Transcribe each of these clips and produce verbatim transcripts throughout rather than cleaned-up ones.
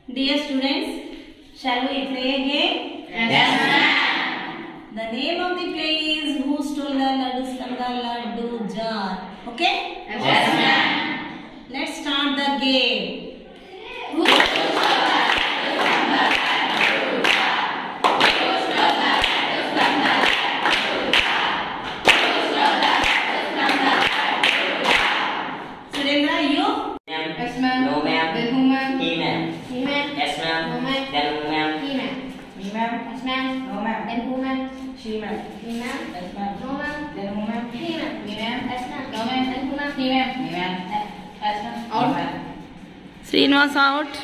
Dear students, shall we play again? Yes, ma'am. The name of the play is Who Stole the Laddu from the Laddu Jar. Okay? Yes, ma'am. Let's start the game. Who Surendra, you? Yes, ma'am. No, ma'am. Then who, ma'am? He, ma'am. He, ma'am. Yes, ma'am. No, ma'am. Then who, ma'am? He, ma'am. Me, ma'am. Yes, ma'am. No, ma'am. Then who, ma'am? She, ma'am. He, ma'am. Yes, ma'am. No, ma'am. Then who, ma'am? He, ma'am. Me, ma'am. Yes, ma'am. No, ma'am. Then who, ma'am? He, ma'am. Me, ma'am. Yes, ma'am. No, Out. ma'am. Srinivas out.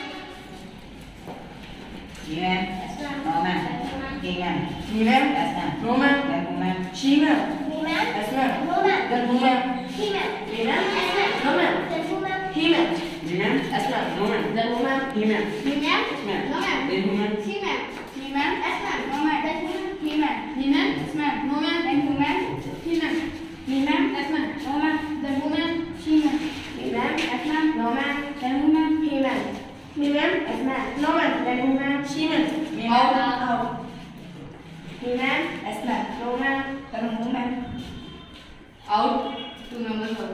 Me, ma'am. Yes, ma'am. No, ma'am. Then who, ma'am? He, ma'am. Me, ma'am. Yes, ma'am. No, ma'am. Then who, ma'am? She, ma'am. Me, ma'am. Yes, ma'am. No, ma'am. Then who, ma'am? He, ma'am. Me, ma'am. Yes, ma'am. No, ma'am. Then who, ma'am? He, ma'am. Me, ma'am. Yes, ma'am. No, ma'am. Then who, ma'am? He, ma'am. Me, ma'am. Yes, ma'am. No, ma'am. Then who, ma'am? He, ma'am. Me, ma'am. Yes, ma'am. No, ma'am. Then who, ma'am? He, ma'am. Me, ma'am. Yes, ma'am. No, ma'am. Then who, ma'am? He, ma'am. Me, ma'am. Yes, ma'am. No, ma'am. Then who, ma'am? She, ma'am. Me, ma'am. Yes, ma'am. No, ma'am. Then who, ma'am? He, ma'am. Me, ma'am. Yes, ma'am. No, ma'am. Then who, ma'am? She, ma'am. Me, ma'am. Out. Me, ma'am. Yes, ma'am. No, ma'am. Then who, ma'am? Out. Two numbers out.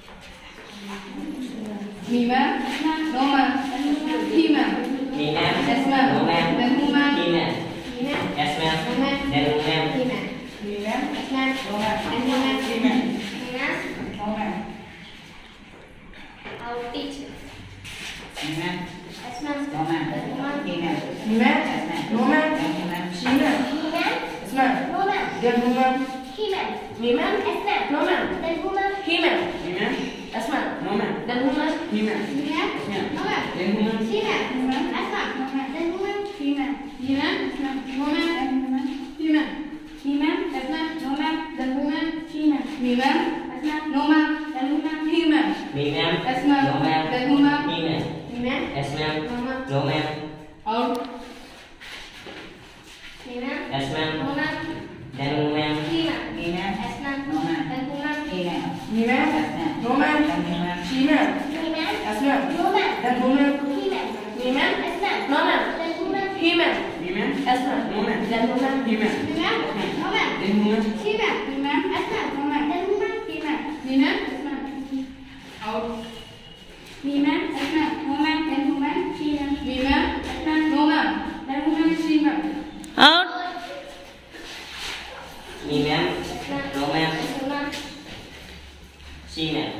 Me, ma'am. Yes, ma'am. No, ma'am. Then who, ma'am? He, ma'am. Me, ma'am. Yes, ma'am. No, ma'am. Then who, ma'am? He, ma'am. Me, ma'am. Yes, ma'am. No, ma'am. Then who, ma'am? He, ma'am. Me, ma'am. Yes, ma'am. No, ma'am. Then who, ma'am? He, ma'am. Me, ma'am. No, ma'am. Out. Teacher. Me, ma'am. Yes, ma'am. No, ma'am. Then who, ma'am? He, ma'am. Me, ma'am. Yes, ma'am. No, ma'am. Then who, ma'am? She, ma'am. Me, ma'am. Yes, ma'am. No, ma'am. Then who, ma'am? He, ma'am. Me, ma'am. Yes, ma'am. No, ma'am. Then who, ma'am? He, ma'am. Me, ma'am. Yes, ma'am. No, ma'am. Then who, ma'am? He, ma'am. Me, ma'am. Yes, ma'am. No, ma'am. Then who, ma'am? She, ma'am. Me, ma'am. Yes, ma'am. No, ma'am. Then who, ma'am? He, ma'am. Me, ma'am. Yes, ma'am. No, ma'am. Then who, ma'am? He, ma'am. He, ma'am. Yes, ma'am. No, ma'am. Then who, ma'am? She, ma'am. Me, ma'am. Yes, ma'am. No, ma'am. Then who, ma'am? He, ma'am. Me, ma'am. Yes, ma'am. No, ma'am. Then who, ma'am? He, ma'am. Me, ma'am. Yes, ma'am. No, ma'am. No, ma'am. Out. Me, ma'am. Yes, ma'am. No, ma'am. Then who, ma'am? He, ma'am. Me, ma'am. Yes, ma'am. No, ma'am. Then who, ma'am? He, ma'am. Me, ma'am. Yes, ma'am. No, ma'am. Then who, ma'am? She, ma'am. Me, ma'am. Yes, ma'am. No, ma'am. Then who, ma'am? He, ma'am. Me, ma'am. Yes, ma'am. No, ma'am. Then who, ma'am? He, ma'am. Me, ma'am. Yes, ma'am. No, ma'am. Then who, ma'am? He, ma'am. Me, ma'am. No, ma'am. Then who, ma'am? She, ma'am. Me, ma'am. Yes, ma'am. No, ma'am. Then who, ma'am? He, ma'am. Me, ma'am. Yes, ma'am. Out. Me, ma'am. Yes, ma'am. No, ma'am. Then who, ma'am? She, ma'am. Me, ma'am. Yes, ma'am. No, ma'am. Then who, ma'am? She, ma'am. Out. Me, ma'am. Yes, ma'am. No, ma'am. Then who, ma'am? She, ma'am.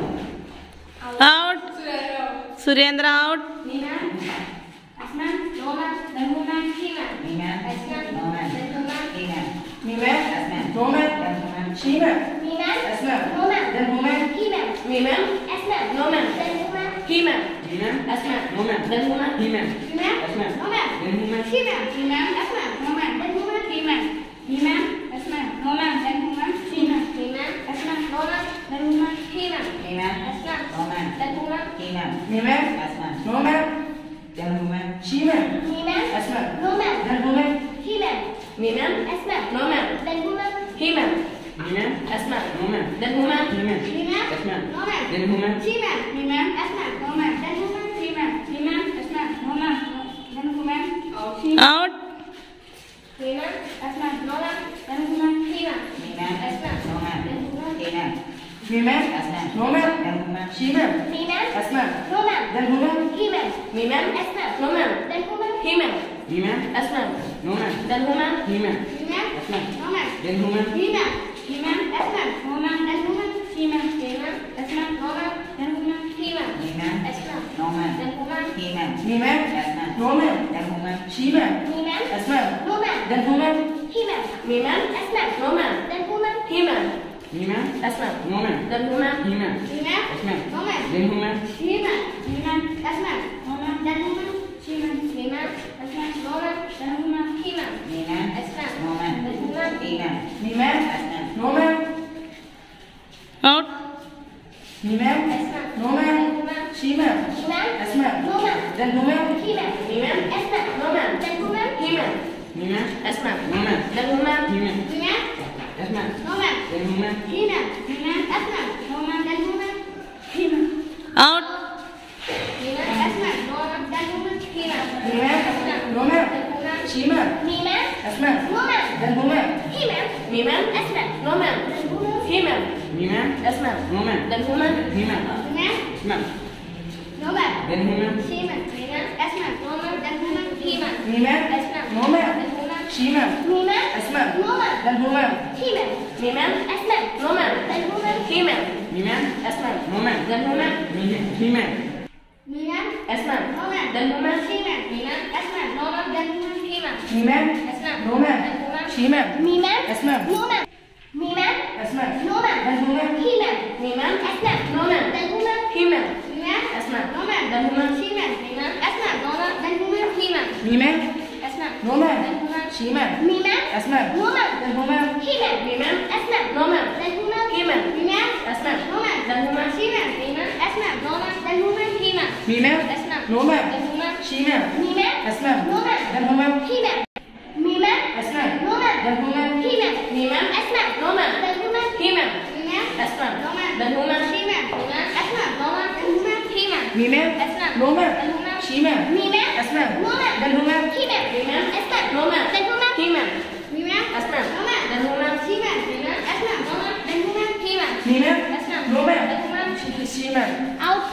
Out. Surendra out. Me, ma'am. Yes, ma'am. No, ma'am. Then who, ma'am? He, ma'am. Me, ma'am. Yes, ma'am. No, ma'am. Then who, ma'am? He, ma'am. Me, ma'am. Yes, ma'am. No, ma'am. Then who, ma'am? She, ma'am. Me, ma'am. Yes, ma'am. No, ma'am. Then who, ma'am? He, ma'am. Me, ma'am. Yes, ma'am. No, ma'am. Then who, ma'am? He, ma'am. Me, ma'am. Yes, ma'am. No, ma'am. Then who, ma'am? He, ma'am. Me, ma'am. Yes, ma'am. No, ma'am. Then who, ma'am? He, ma'am. Me, ma'am. Yes, ma'am. No, ma'am. Then who, ma'am? He, ma'am. Me, ma'am. Yes, ma'am. No, ma'am. Then who, ma'am? She, ma'am. Me, ma'am. Yes, ma'am. No, ma'am. Then who, ma'am? He, ma'am. Me, ma'am. Yes, ma'am. No, ma'am. Then who, ma'am? He, ma'am. Me, ma'am. Yes, ma'am. No, ma'am. Then who, ma'am? She, ma'am. Me, ma'am. Yes, ma'am. No, ma'am. Then who, ma'am? He, ma'am. Me, ma'am. Yes, ma'am. No, ma'am. Then who, ma'am? He, ma'am. Me, ma'am. Yes, ma'am. No, ma'am. Then who, ma'am? He, ma'am. Me, ma'am. Yes, ma'am. No, ma'am. Then who, ma'am? She, ma'am. Me, ma'am. Yes, ma'am. No, ma'am. Then who, ma'am? He, ma'am. Me, ma'am. Yes, ma'am. No, ma'am. Then who, ma'am? She, ma'am. Out. Me, ma'am. Yes, ma'am. No, ma'am. Then who, ma'am? He, ma'am. Me, ma'am. Yes, ma'am. No, ma'am. Then who, ma'am? He, ma'am. Me, ma'am. Yes, ma'am. No, ma'am. Then who, ma'am? She, ma'am. Me, ma'am. Yes, ma'am. No, ma'am. Then who, ma'am? He, ma'am. Me, ma'am. Yes, ma'am. No, ma'am. Then who, ma'am? He, ma'am. Me, ma'am. Yes, ma'am. No, ma'am. Then who, ma'am? He, ma'am. Me, ma'am. Yes, ma'am. No, ma'am. Then who, ma'am? He, ma'am. He, ma'am. Yes, ma'am. No, ma'am. Then who, ma'am? She, ma'am. Me, ma'am. Yes, ma'am. No, ma'am. Then who, ma'am? He, ma'am. Me, ma'am. Yes, ma'am. No, ma'am. Then who, ma'am? He, ma'am. Me, ma'am. Yes, ma'am. No, ma'am. Then who, ma'am? She, ma'am. Me, ma'am. Yes, ma'am. No, ma'am. Then who, ma'am? He, ma'am. Me, ma'am. Yes, ma'am. No, ma'am. Then who, ma'am? He, ma'am. Me, ma'am. Yes, ma'am. No, ma'am. Then who, ma'am? He, ma'am. Me, ma'am. Yes, ma'am. No, ma'am. Then who, ma'am? He, ma'am. Me, ma'am. Yes, ma'am. No, ma'am. Then who, ma'am? She, ma'am. Me, ma'am. Yes, ma'am. No, ma'am. Then who, ma'am? He, ma'am. Me, ma'am. Yes, ma'am. No, ma'am. Then who, ma'am? He, ma'am. Me, ma'am. Yes, ma'am. No, ma'am. Out. Me, ma'am. Yes, ma'am. No, Then ma'am. who, ma'am? She, ma'am. Me, ma'am. Yes, ma'am. No, ma'am. Then who, ma'am? He, ma'am. Me, ma'am. Yes, ma'am. No, ma'am. Then who, ma'am? He, ma'am. Me, ma'am. Yes, ma'am. No, ma'am. Then who, ma'am? He, ma'am. Me, ma'am. Yes, ma'am. No, ma'am. Then who, ma'am? He, ma'am. Me, ma'am. Yes, ma'am. No, ma'am. Then who, ma'am? He, ma'am. Out. Me, ma'am. Yes, ma'am. No, ma'am. Then who, ma'am? He, ma'am. ma'am. Yes, ma'am. No, ma'am. He, ma'am. Me, ma'am. Yes, ma'am. No, ma'am. Then who, ma'am? He, ma'am. Ma'am. Ma'am. No, ma'am. Then who, ma'am? She, ma'am. Me, ma'am. Yes, ma'am. No, ma'am. Then who, ma'am? He, ma'am. Me, ma'am. Yes, ma'am. No, ma'am. Then who, ma'am? She, ma'am. Me, ma'am. Yes, ma'am. No, ma'am. Then who, ma'am? He, ma'am. Me, ma'am. Yes, ma'am. No, ma'am. Then who, ma'am? He, ma'am. Me, ma'am. Yes, ma'am. No, ma'am. Then who, ma'am? Me, he, ma'am. Me, ma'am. Yes, ma'am. No, ma'am. Then who, ma'am? She, ma'am. Me, ma'am. Yes, ma'am. No, ma'am. Then who, ma'am? He, ma'am. Me, ma'am. Yes, ma'am. No, ma'am. Then who, ma'am? She, ma'am. Me, ma'am. Yes, ma'am. No, ma'am. Me, ma'am. Yes, ma'am. No, ma'am. Then who, ma'am? He, ma'am. Me, ma'am. Yes, ma'am. No, ma'am. Then who, ma'am? He, ma'am. Me, ma'am. Yes, ma'am. No, ma'am. Then who, ma'am? She, ma'am. Me, ma'am. Yes, ma'am. No, ma'am. Then who, ma'am? He, ma'am. Me, ma'am. Yes, ma'am. No, ma'am. Then who, ma'am? She, ma'am. Me, ma'am. Yes, ma'am. No, ma'am. Then who, ma'am? He, ma'am. Me, ma'am. Yes, ma'am. No, ma'am. Then who, ma'am? He, ma'am. Me, ma'am. Yes, ma'am. No, ma'am. Then who, ma'am? She, ma'am. Me, ma'am. Yes, ma'am. No, ma'am. Then who, ma'am? He, ma'am. Me, ma'am. Yes, ma'am. No, ma'am. Then who, ma'am? She, ma'am. Me, ma'am. Yes, ma'am. No, ma'am. Then who, ma'am? He, ma'am. Me, ma'am. Yes, ma'am. No, ma'am. Then who, ma'am? He, ma'am. Me, ma'am. Yes, ma'am. No, ma'am. Then who, ma'am? He, ma'am. Me, ma'am. Yes, ma'am. No, ma'am. Then who, ma'am? She, ma'am. Me, ma'am. Yes, ma'am. No, ma'am. Then who, ma'am? He, ma'am. Me, ma'am. Yes, ma'am. No, ma'am. Then who, ma'am? She, ma'am. Me, ma'am. Yes, ma'am. No, ma'am. Then who, ma'am? He, ma'am. Me, ma'am. Yes, ma'am. No, ma'am. Then who, ma'am? He, ma'am. Me, ma'am. Yes, ma'am. No, ma'am. Then who, ma'am? She, ma'am. Me, ma'am. Yes, ma'am. No, ma'am. Then who, ma'am? He, ma'am. Me, ma'am. Yes, ma'am. No, ma'am. Then who, ma'am? She, she, ma'am. Out.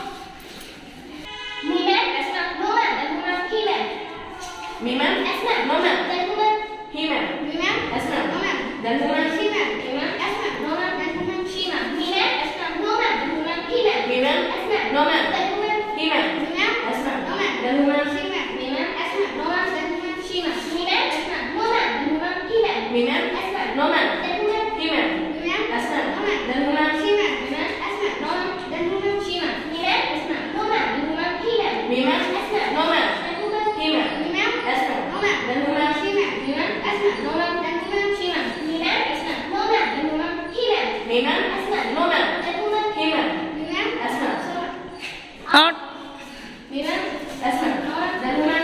Me, ma'am. Yes, ma'am. No, ma'am. Then who, ma'am? He, ma'am. Me, ma'am. Yes, ma'am. No, ma'am. Then who, ma'am? He, ma'am. Me, ma'am. Yes, ma'am. No, ma'am. Then who, ma'am? She, ma'am. Me, ma'am. Yes, ma'am. No, ma'am. Then who, ma'am? She, ma'am. Me, ma'am. Yes, ma'am. No, ma'am. Then who, ma'am? He, ma'am. Me, ma'am. Yes, ma'am. No, ma'am. Then who, ma'am? He, ma'am. Me, ma'am. Yes, ma'am. No, ma'am. Then who, ma'am? She, ma'am. Me, ma'am. Yes, ma'am. No, ma'am. Then who, ma'am? She, ma'am. Me, ma'am. Yes, ma'am. No, ma'am. Then who, ma'am? He, ma'am. Me, ma'am. Yes, ma'am. No, ma'am. Then who, ma'am? He, ma'am. Me, ma'am. Yes, ma'am. No, ma'am. Then who, ma'am? She, ma'am. Me, ma'am. Yes, ma'am. No, ma'am. Then who, ma'am? She, ma'am. Me, ma'am. Yes, ma'am. No, ma'am. Then who, ma'am? He, ma'am. Me, ma'am. Yes, ma'am. No, ma'am. Then who, ma'am? He, ma'am. Me, ma'am. Yes, ma'am. No, ma'am. Then who, ma'am? She, ma'am. Me, ma'am. Yes, ma'am. No, ma'am. Then who, ma'am? She, ma'am. Me, ma'am. Yes, ma'am. No, ma'am. Then who, ma'am? He, ma'am. Me, ma'am. Yes, ma'am. No, ma'am. Then who, ma'am? He, ma'am. Me, ma'am. Yes, ma'am. Out. Me, ma'am. Yes, ma'am. No, ma'am. Then who, ma'am?